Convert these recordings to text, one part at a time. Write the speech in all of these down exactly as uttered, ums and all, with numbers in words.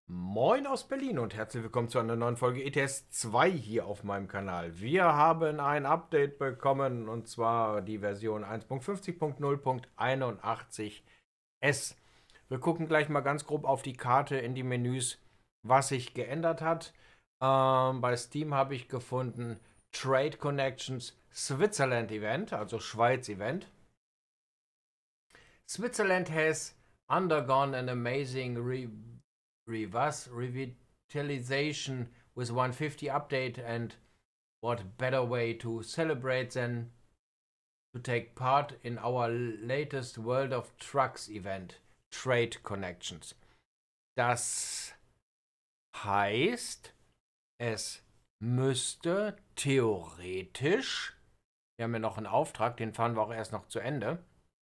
Moin aus Berlin und herzlich willkommen zu einer neuen Folge E T S zwei hier auf meinem Kanal. Wir haben ein Update bekommen und zwar die Version eins Punkt fünfzig Punkt null Punkt einundachtzig S. Wir gucken gleich mal ganz grob auf die Karte in die Menüs, was sich geändert hat. Ähm, bei Steam habe ich gefunden Trade Connections Switzerland Event, also Schweiz Event. Switzerland has undergone an amazing re Reverse revitalization with one fifty update, and what better way to celebrate than to take part in our latest World of Trucks event, Trade Connections. Das heißt, es müsste theoretisch, wir haben ja noch einen Auftrag, den fahren wir auch erst noch zu Ende,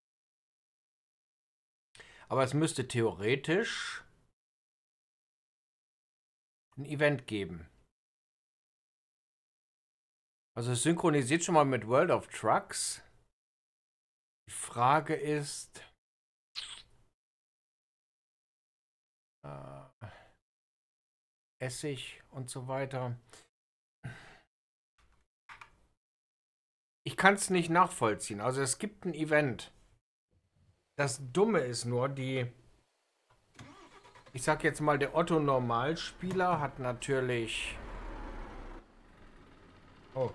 aber es müsste theoretisch ein Event geben. Also es synchronisiert schon mal mit World of Trucks. Die Frage ist, äh, Essig und so weiter. Ich kann es nicht nachvollziehen. Also es gibt ein Event. Das Dumme ist nur, die Ich sag jetzt mal, der Otto-Normalspieler hat natürlich... Oh.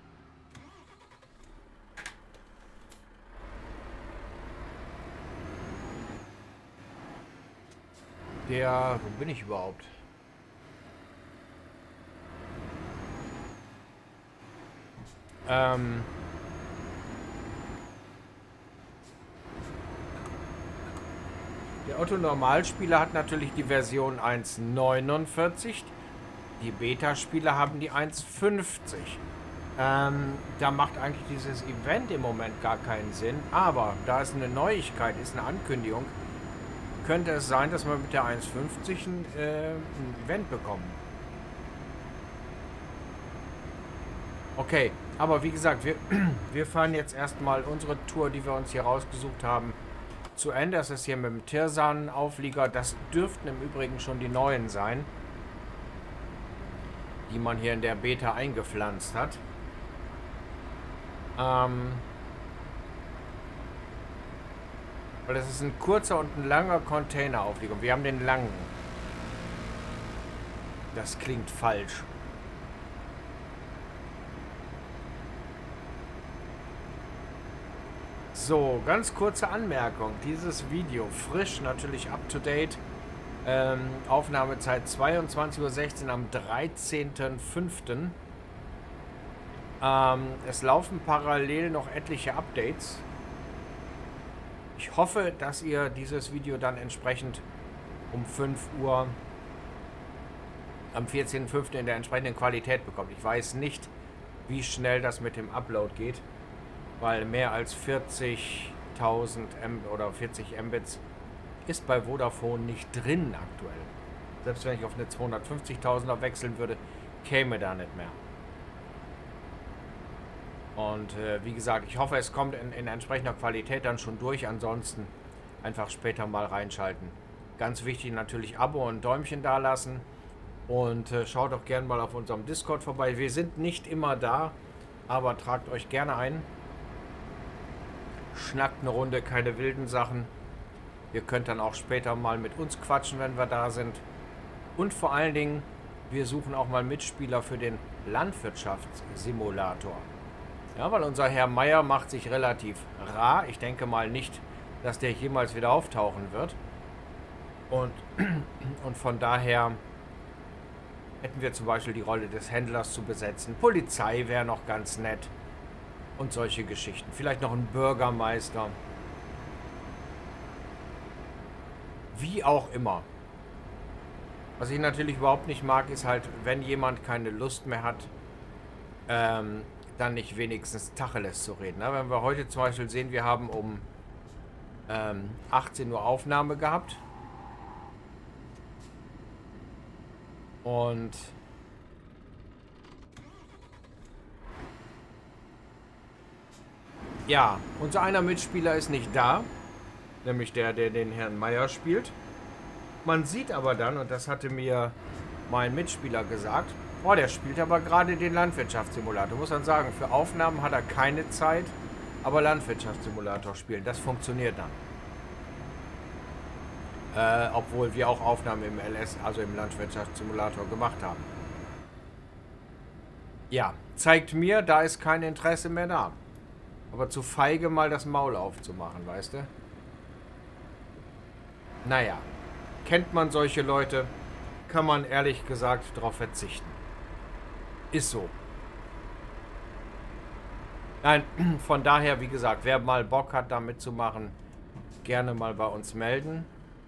Der... Wo bin ich überhaupt? Ähm... Der Otto-Normalspieler hat natürlich die Version eins Punkt neunundvierzig. Die Beta-Spieler haben die eins Punkt fünfzig. Ähm, da macht eigentlich dieses Event im Moment gar keinen Sinn. Aber da es eine Neuigkeit ist, eine Ankündigung, könnte es sein, dass wir mit der eins Punkt fünfzig ein, äh, ein Event bekommen. Okay, aber wie gesagt, wir, wir fahren jetzt erstmal unsere Tour, die wir uns hier rausgesucht haben, zu Ende. Das ist hier mit dem Tirsan-Auflieger. Das dürften im Übrigen schon die neuen sein, die man hier in der Beta eingepflanzt hat. Ähm, weil das ist ein kurzer und ein langer Containerauflieger. Wir haben den langen. Das klingt falsch. So, ganz kurze Anmerkung. Dieses Video, frisch, natürlich up to date. Ähm, Aufnahmezeit zweiundzwanzig Uhr sechzehn am dreizehnten fünften Ähm, es laufen parallel noch etliche Updates. Ich hoffe, dass ihr dieses Video dann entsprechend um fünf Uhr am vierzehnten fünften in der entsprechenden Qualität bekommt. Ich weiß nicht, wie schnell das mit dem Upload geht, weil mehr als vierzigtausend M oder vierzig Mbits ist bei Vodafone nicht drin aktuell. Selbst wenn ich auf eine zweihundertfünfzigtausender wechseln würde, käme da nicht mehr. Und äh, wie gesagt, ich hoffe, es kommt in, in entsprechender Qualität dann schon durch. Ansonsten einfach später mal reinschalten. Ganz wichtig natürlich Abo und Däumchen da lassen. Und äh, schaut doch gerne mal auf unserem Discord vorbei. Wir sind nicht immer da, aber tragt euch gerne ein. Schnackt eine Runde, keine wilden Sachen. Ihr könnt dann auch später mal mit uns quatschen, wenn wir da sind. Und vor allen Dingen, wir suchen auch mal Mitspieler für den Landwirtschaftssimulator. Ja, weil unser Herr Meier macht sich relativ rar. Ich denke mal nicht, dass der jemals wieder auftauchen wird. Und, und von daher hätten wir zum Beispiel die Rolle des Händlers zu besetzen. Polizei wäre noch ganz nett. Und solche Geschichten. Vielleicht noch ein Bürgermeister. Wie auch immer. Was ich natürlich überhaupt nicht mag, ist halt, wenn jemand keine Lust mehr hat, ähm, dann nicht wenigstens Tacheles zu reden. Ne? Wenn wir heute zum Beispiel sehen, wir haben um ähm, achtzehn Uhr Aufnahme gehabt. Und ja, unser einer Mitspieler ist nicht da. Nämlich der, der den Herrn Meier spielt. Man sieht aber dann, und das hatte mir mein Mitspieler gesagt, oh, der spielt aber gerade den Landwirtschaftssimulator. Muss man sagen, für Aufnahmen hat er keine Zeit, aber Landwirtschaftssimulator spielen, das funktioniert dann. Äh, obwohl wir auch Aufnahmen im L S, also im Landwirtschaftssimulator, gemacht haben. Ja, zeigt mir, da ist kein Interesse mehr da. Aber zu feige, mal das Maul aufzumachen, weißt du? Naja, kennt man solche Leute, kann man ehrlich gesagt darauf verzichten. Ist so. Nein, von daher, wie gesagt, wer mal Bock hat, da mitzumachen, gerne mal bei uns melden.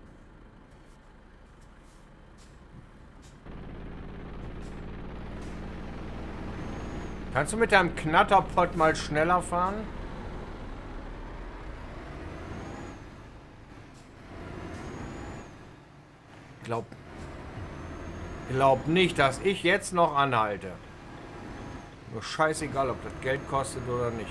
Kannst du mit deinem Knatterpott mal schneller fahren? Glaub, glaub nicht, dass ich jetzt noch anhalte. Nur scheißegal, ob das Geld kostet oder nicht.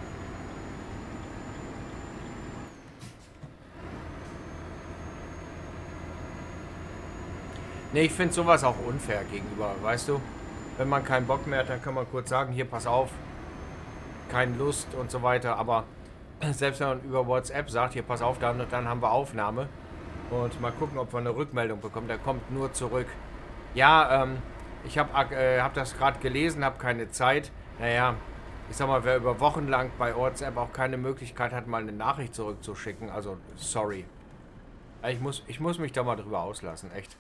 Ne, ich finde sowas auch unfair gegenüber, weißt du? Wenn man keinen Bock mehr hat, dann kann man kurz sagen, hier, pass auf, keine Lust und so weiter. Aber selbst wenn man über WhatsApp sagt, hier, pass auf, dann, dann haben wir Aufnahme. Und mal gucken, ob wir eine Rückmeldung bekommen. Der kommt nur zurück. Ja, ähm, ich habe äh, hab das gerade gelesen, habe keine Zeit. Naja, ich sag mal, wer über Wochen lang bei WhatsApp auch keine Möglichkeit hat, mal eine Nachricht zurückzuschicken, also sorry. Ich muss, ich muss mich da mal drüber auslassen, echt.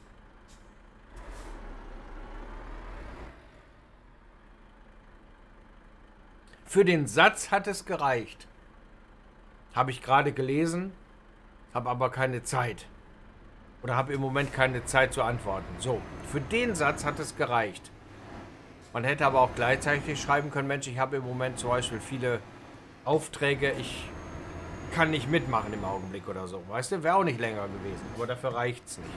Für den Satz hat es gereicht. Habe ich gerade gelesen, habe aber keine Zeit. Oder habe im Moment keine Zeit zu antworten. So, für den Satz hat es gereicht. Man hätte aber auch gleichzeitig schreiben können, Mensch, ich habe im Moment zum Beispiel viele Aufträge, ich kann nicht mitmachen im Augenblick oder so. Weißt du, wäre auch nicht länger gewesen, aber dafür reicht es nicht.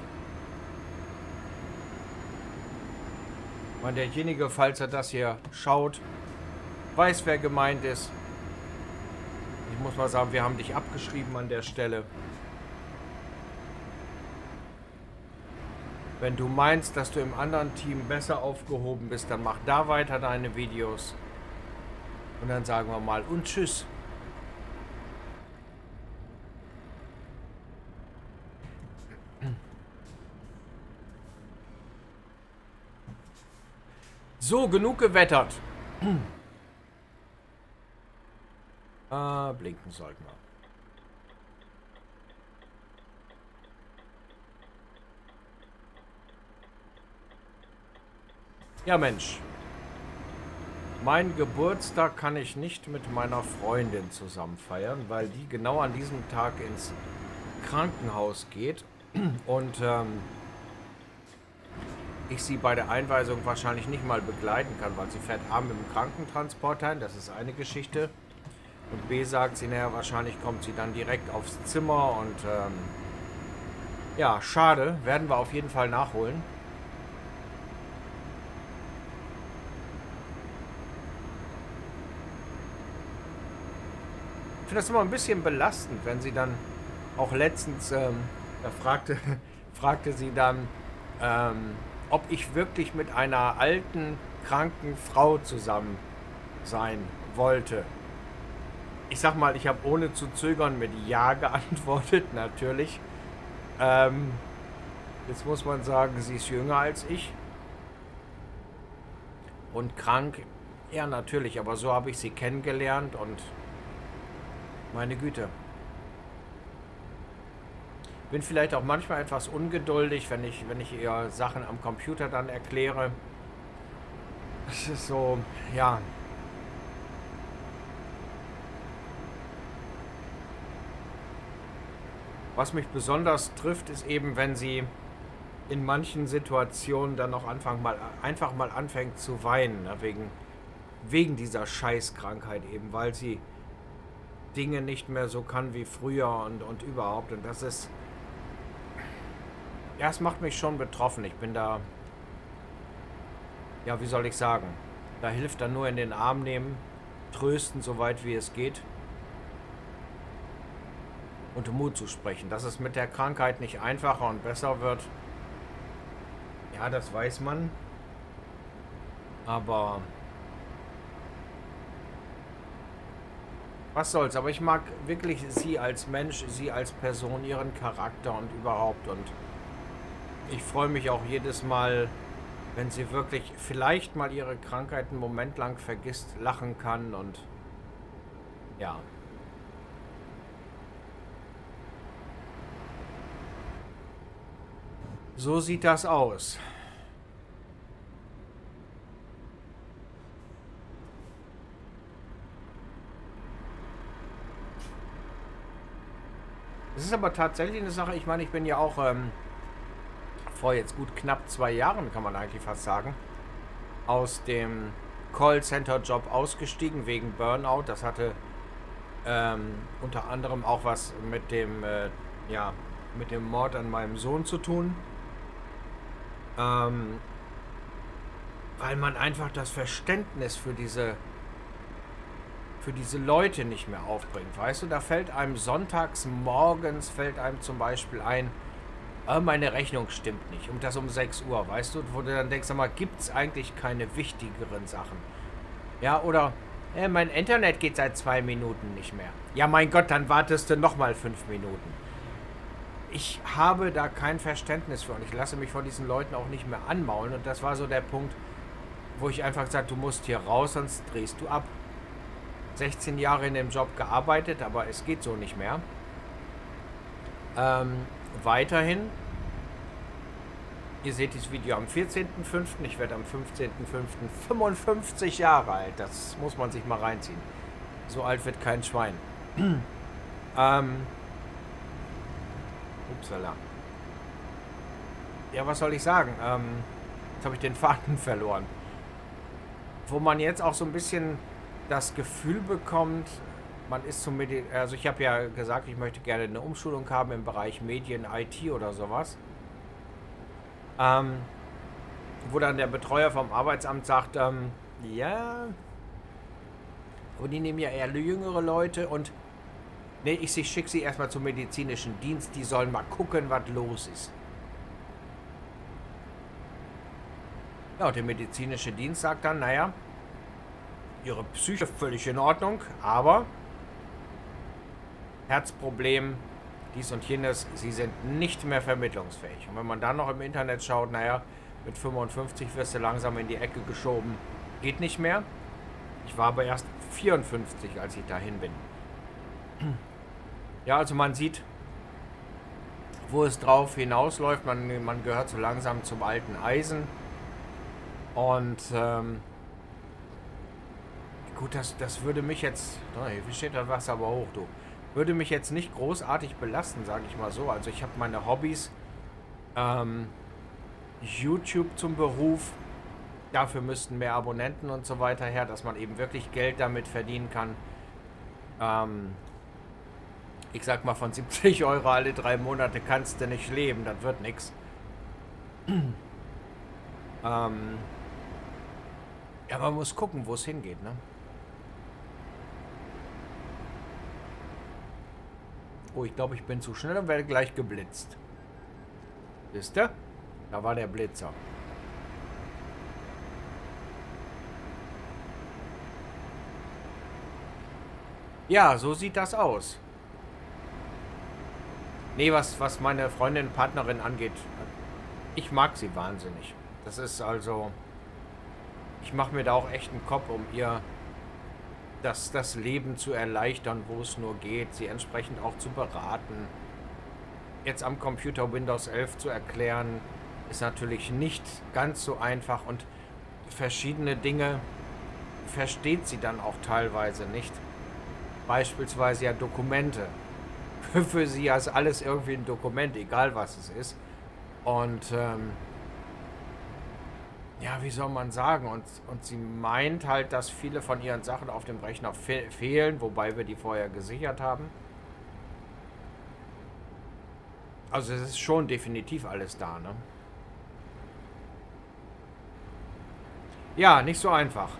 Und derjenige, falls er das hier schaut, weiß, wer gemeint ist. Ich muss mal sagen, wir haben dich abgeschrieben an der Stelle. Wenn du meinst, dass du im anderen Team besser aufgehoben bist, dann mach da weiter deine Videos. Und dann sagen wir mal und tschüss. So, genug gewettert. Ah, blinken sollten wir. Ja, Mensch. Mein Geburtstag kann ich nicht mit meiner Freundin zusammen feiern, weil die genau an diesem Tag ins Krankenhaus geht und ähm, ich sie bei der Einweisung wahrscheinlich nicht mal begleiten kann, weil sie fährt A mit dem Krankentransport ein, das ist eine Geschichte. Und B sagt sie, naja, wahrscheinlich kommt sie dann direkt aufs Zimmer und ähm, ja, schade, werden wir auf jeden Fall nachholen. Ich finde das immer ein bisschen belastend, wenn sie dann auch letztens, ähm, da fragte, fragte sie dann, ähm, ob ich wirklich mit einer alten, kranken Frau zusammen sein wollte. Ich sag mal, ich habe ohne zu zögern mit Ja geantwortet, natürlich. Ähm, jetzt muss man sagen, sie ist jünger als ich. Und krank, ja natürlich, aber so habe ich sie kennengelernt und meine Güte. Bin vielleicht auch manchmal etwas ungeduldig, wenn ich, wenn ich ihr Sachen am Computer dann erkläre. Es ist so, ja. Was mich besonders trifft, ist eben, wenn sie in manchen Situationen dann noch anfangen, mal, einfach mal anfängt zu weinen. Ne? Wegen, wegen dieser Scheißkrankheit eben, weil sie Dinge nicht mehr so kann wie früher und, und überhaupt. Und das ist... Ja, es macht mich schon betroffen. Ich bin da... Ja, wie soll ich sagen? Da hilft dann nur in den Arm nehmen, trösten, soweit wie es geht. und Mut zu sprechen. Dass es mit der Krankheit nicht einfacher und besser wird, ja, das weiß man. Aber was soll's. Aber ich mag wirklich sie als Mensch, sie als Person, ihren Charakter und überhaupt. Und ich freue mich auch jedes Mal, wenn sie wirklich vielleicht mal ihre Krankheit einen Moment lang vergisst, lachen kann und ja. So sieht das aus. Es ist aber tatsächlich eine Sache, ich meine, ich bin ja auch ähm, vor jetzt gut knapp zwei Jahren, kann man eigentlich fast sagen, aus dem Callcenter-Job ausgestiegen wegen Burnout. Das hatte ähm, unter anderem auch was mit dem, äh, ja, mit dem Mord an meinem Sohn zu tun. Ähm, weil man einfach das Verständnis für diese für diese Leute nicht mehr aufbringt. Weißt du, da fällt einem sonntags morgens, fällt einem zum Beispiel ein, oh, meine Rechnung stimmt nicht. Und das um sechs Uhr, weißt du, wo du dann denkst, sag mal, gibt es eigentlich keine wichtigeren Sachen? Ja, oder äh, mein Internet geht seit zwei Minuten nicht mehr. Ja, mein Gott, dann wartest du nochmal fünf Minuten. Ich habe da kein Verständnis für und ich lasse mich von diesen Leuten auch nicht mehr anmaulen. Und das war so der Punkt, wo ich einfach gesagt, du musst hier raus, sonst drehst du ab. sechzehn Jahre in dem Job gearbeitet, aber es geht so nicht mehr. Ähm, weiterhin, ihr seht dieses Video am vierzehnten fünften Ich werde am fünfzehnten fünften fünfundfünfzig Jahre alt. Das muss man sich mal reinziehen. So alt wird kein Schwein. ähm, upsala. Ja, was soll ich sagen? Ähm, jetzt habe ich den Faden verloren. Wo man jetzt auch so ein bisschen das Gefühl bekommt, man ist zum Medi also ich habe ja gesagt, ich möchte gerne eine Umschulung haben im Bereich Medien, I T oder sowas. Ähm, wo dann der Betreuer vom Arbeitsamt sagt, ähm, ja, aber die nehmen ja eher jüngere Leute und nee, ich schicke sie erstmal zum medizinischen Dienst, die sollen mal gucken, was los ist. Ja, und der medizinische Dienst sagt dann, naja, ihre Psyche völlig in Ordnung, aber Herzproblem, dies und jenes, sie sind nicht mehr vermittlungsfähig. Und wenn man dann noch im Internet schaut, naja, mit fünfundfünfzig wirst du langsam in die Ecke geschoben, geht nicht mehr. Ich war aber erst vierundfünfzig, als ich dahin bin. Ja, also man sieht, wo es drauf hinausläuft. Man, man gehört so langsam zum alten Eisen. Und ähm, gut, das, das würde mich jetzt... Oh, hier steht das Wasser aber hoch, du. Würde mich jetzt nicht großartig belasten, sage ich mal so. Also ich habe meine Hobbys. Ähm, YouTube zum Beruf. Dafür müssten mehr Abonnenten und so weiter her, dass man eben wirklich Geld damit verdienen kann. Ähm, ich sag mal, von siebzig Euro alle drei Monate kannst du nicht leben. Das wird nichts. Ähm, ja, man muss gucken, wo es hingeht, ne? Oh, ich glaube, ich bin zu schnell und werde gleich geblitzt. Wisst ihr? Da war der Blitzer. Ja, so sieht das aus. Nee, was, was meine Freundin, Partnerin angeht, ich mag sie wahnsinnig. Das ist also... Ich mache mir da auch echt einen Kopf, um ihr das, das Leben zu erleichtern, wo es nur geht, sie entsprechend auch zu beraten. Jetzt am Computer Windows elf zu erklären, ist natürlich nicht ganz so einfach und verschiedene Dinge versteht sie dann auch teilweise nicht. Beispielsweise ja Dokumente. Für sie ist alles irgendwie ein Dokument, egal was es ist. Und ähm, ja, wie soll man sagen? Und, und sie meint halt, dass viele von ihren Sachen auf dem Rechner fe fehlen, wobei wir die vorher gesichert haben. Also es ist schon definitiv alles da, ne? Ja, nicht so einfach.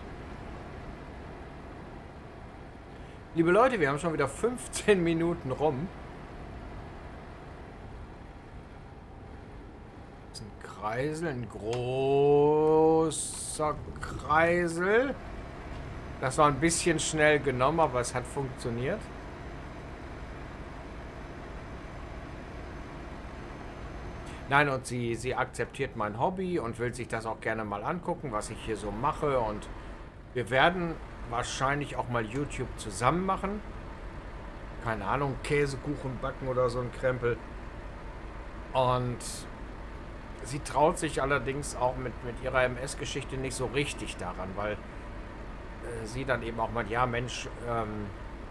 Liebe Leute, wir haben schon wieder fünfzehn Minuten rum. ist ein Kreisel, ein großer Kreisel. Das war ein bisschen schnell genommen, aber es hat funktioniert. Nein, und sie, sie akzeptiert mein Hobby und will sich das auch gerne mal angucken, was ich hier so mache. Und wir werden wahrscheinlich auch mal YouTube zusammen machen. Keine Ahnung, Käsekuchen backen oder so ein Krempel. Und sie traut sich allerdings auch mit, mit ihrer M S-Geschichte nicht so richtig daran, weil äh, sie dann eben auch mal, ja Mensch, ähm,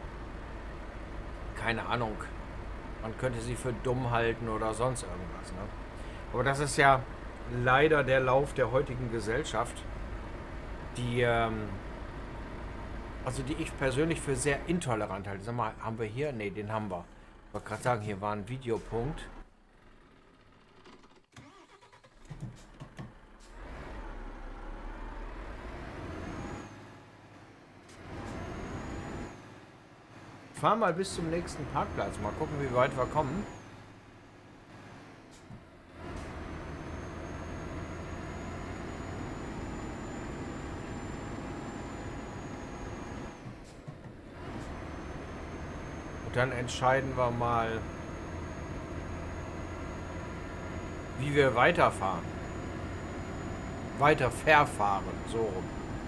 keine Ahnung, man könnte sie für dumm halten oder sonst irgendwas, ne? Aber das ist ja leider der Lauf der heutigen Gesellschaft, die, ähm, also die ich persönlich für sehr intolerant halte. Sag mal, haben wir hier? Ne, den haben wir. Ich wollte gerade sagen, hier war ein Videopunkt. Fahr mal bis zum nächsten Parkplatz. Mal gucken, wie weit wir kommen. Und dann entscheiden wir mal, wie wir weiterfahren. Weiter verfahren, so rum.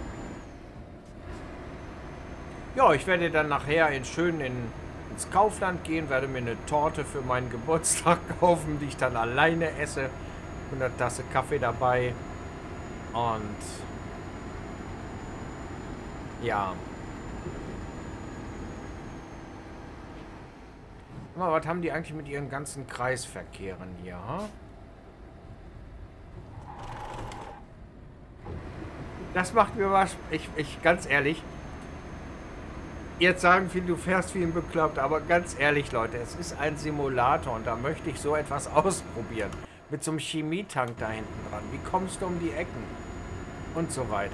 Ja, ich werde dann nachher in schön in, ins Kaufland gehen, werde mir eine Torte für meinen Geburtstag kaufen, die ich dann alleine esse. Und eine Tasse Kaffee dabei. Und ja. Aber was haben die eigentlich mit ihren ganzen Kreisverkehren hier, ha? Das macht mir was, ich, ich ganz ehrlich. Jetzt sagen viele, du fährst wie ein Bekloppter, aber ganz ehrlich, Leute, es ist ein Simulator und da möchte ich so etwas ausprobieren. Mit so einem Chemietank da hinten dran. Wie kommst du um die Ecken? Und so weiter.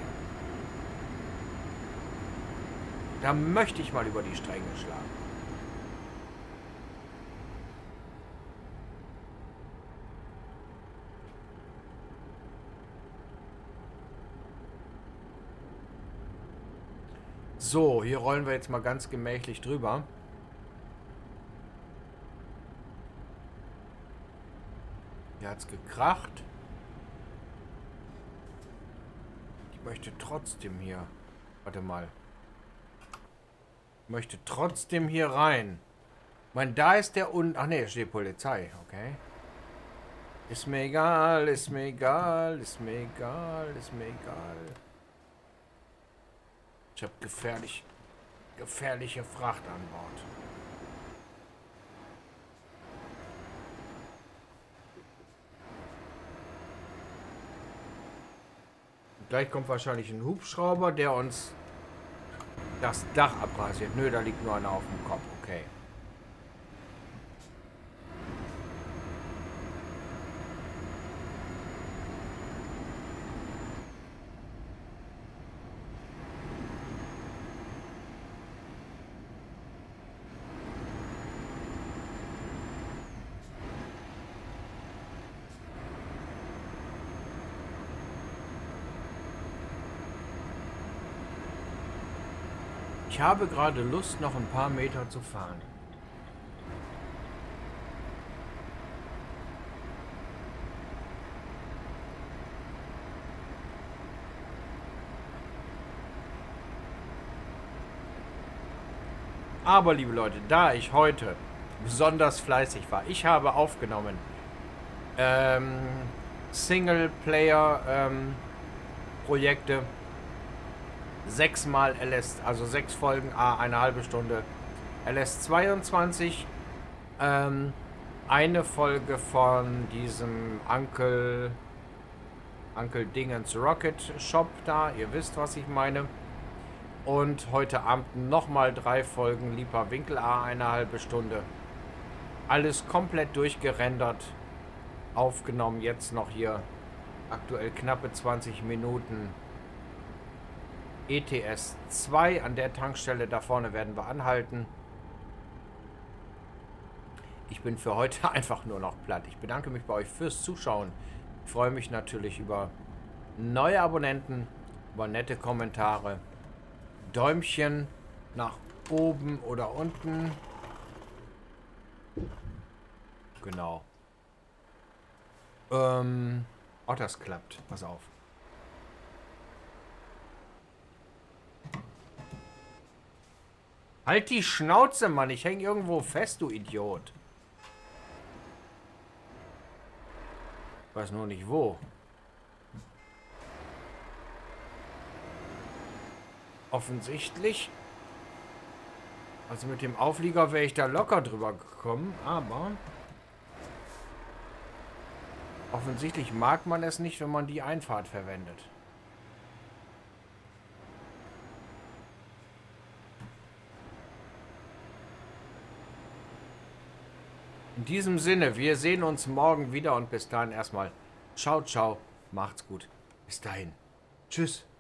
Da möchte ich mal über die Stränge schlagen. So, hier rollen wir jetzt mal ganz gemächlich drüber. Hier hat es gekracht. Ich möchte trotzdem hier... Warte mal. Ich möchte trotzdem hier rein. Ich meine, da ist der Un... Ach ne, da steht Polizei. Okay. Ist mir egal, ist mir egal, ist mir egal, ist mir egal. Ich habe gefährlich, gefährliche Fracht an Bord. Und gleich kommt wahrscheinlich ein Hubschrauber, der uns das Dach abrasiert. Nö, da liegt nur einer auf dem Kopf. Okay. Ich habe gerade Lust, noch ein paar Meter zu fahren. Aber, liebe Leute, da ich heute besonders fleißig war, ich habe aufgenommen ähm, Singleplayer-Projekte. Ähm, Sechsmal L S, also sechs Folgen, ah, eine halbe Stunde. L S zweiundzwanzig. Ähm, eine Folge von diesem Uncle, Uncle Dingens Rocket Shop da. Ihr wisst, was ich meine. Und heute Abend nochmal drei Folgen Lieber Winkel, ah, eine halbe Stunde. Alles komplett durchgerendert. Aufgenommen, jetzt noch hier aktuell knappe zwanzig Minuten. E T S zwei, an der Tankstelle da vorne werden wir anhalten. Ich bin für heute einfach nur noch platt. Ich bedanke mich bei euch fürs Zuschauen. Ich freue mich natürlich über neue Abonnenten, über nette Kommentare, Däumchen nach oben oder unten. Genau. Ähm, oh, das klappt. Pass auf. Halt die Schnauze, Mann. Ich hänge irgendwo fest, du Idiot. Ich weiß nur nicht wo. Offensichtlich. Also mit dem Auflieger wäre ich da locker drüber gekommen, aber offensichtlich mag man es nicht, wenn man die Einfahrt verwendet. In diesem Sinne, wir sehen uns morgen wieder und bis dahin erstmal ciao, ciao, macht's gut. Bis dahin. Tschüss.